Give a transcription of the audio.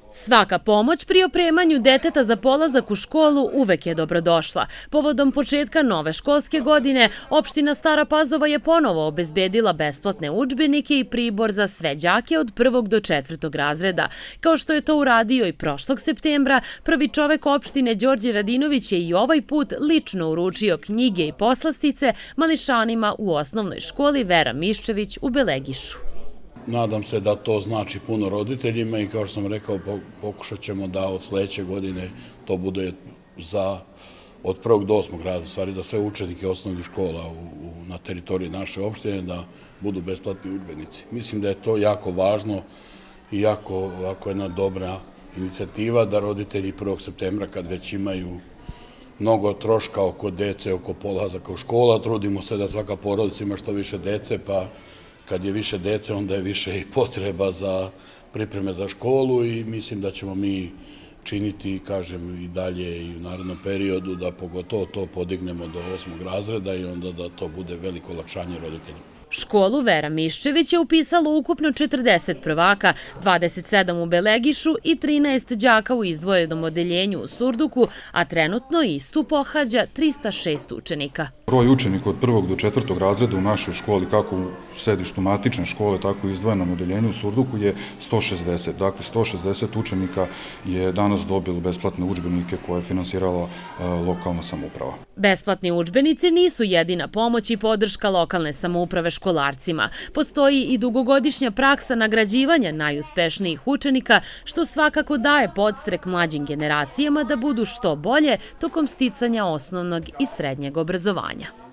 Svaka pomoć pri opremanju deteta za polazak u školu uvek je dobrodošla. Povodom početka nove školske godine, opština Stara Pazova je ponovo obezbedila besplatne udžbenike i pribor za sve đake od 1. do 4. razreda. Kao što je to uradio i prošlog septembra, prvi čovek opštine Đorđe Radinović je i ovaj put lično uručio knjige i poslastice mališanima u osnovnoj školi Vera Miščević u Belegišu. Nadam se da to znači puno roditeljima i kao što sam rekao, pokušat ćemo da od sledeće godine to bude od 1. do 8. razreda, stvari za sve učenike osnovnih škola na teritoriji naše opštine da budu besplatni udžbenici. Mislim da je to jako važno i jako jedna dobra inicijativa da roditelji 1. septembra, kad već imaju mnogo troška oko dece, oko polazaka u škola, trudimo se da svaka porodica ima što više dece, pa kad je više dece, onda je više i potreba za pripreme za školu i mislim da ćemo mi činiti, kažem, i dalje i u narednom periodu da pogotovo to podignemo do 8. razreda i onda da to bude veliko olakšanje roditeljima. Školu Vera Miščević je upisalo ukupno 40 prvaka, 27 u Belegišu i 13 đaka u izdvojenom odeljenju u Surduku, a trenutno istu pohađa 306 učenika. Broj učenika od 1. do 4. razreda u našoj školi, kako u sedištu matične škole, tako i izdvojenom odeljenju u Surduku je 160. Dakle, 160 učenika je danas dobilo besplatne udžbenike koje je finansirala lokalna samouprava. Besplatni udžbenici nisu jedina pomoć i podrška lokalne samouprave školarcima. Postoji i dugogodišnja praksa nagrađivanja najuspešnijih učenika, što svakako daje podstrek mlađim generacijama da budu što bolje tokom sticanja osnovnog i srednjeg obrazovanja.